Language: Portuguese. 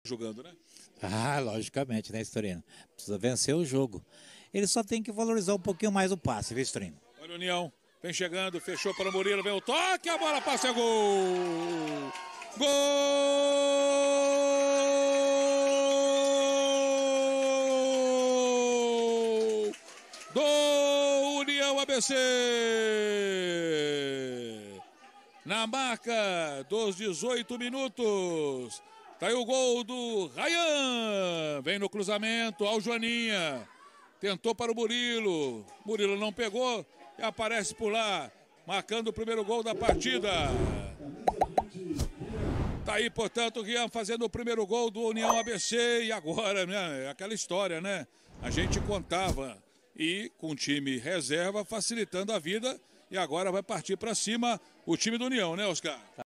Jogando, né? Ah, logicamente, né, Estorino? Precisa vencer o jogo. Ele só tem que valorizar um pouquinho mais o passe, viu, Estorino? Olha o União, vem chegando, fechou para o Murilo, vem o toque, a bola passa, é gol! Gol do União ABC! Na marca dos 18 minutos, tá aí o gol do Ryan, vem no cruzamento, ao Joaninha, tentou para o Murilo não pegou e aparece por lá, marcando o primeiro gol da partida. Tá aí, portanto, o Rian fazendo o primeiro gol do União ABC e agora, né, aquela história, né, a gente contava e com o time reserva facilitando a vida e agora vai partir para cima o time do União, né, Oscar?